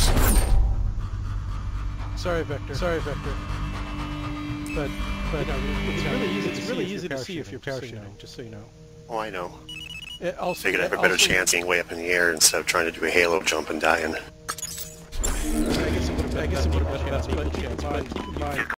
Sorry, Vector. Sorry, Vector. But you know, it's really easy to see if you're parachuting. Just so you know. Oh, I know. Also, Figured I have a better chance being way up in the air instead of trying to do a halo jump and dying. I guess it would have been a chance, but keep in mind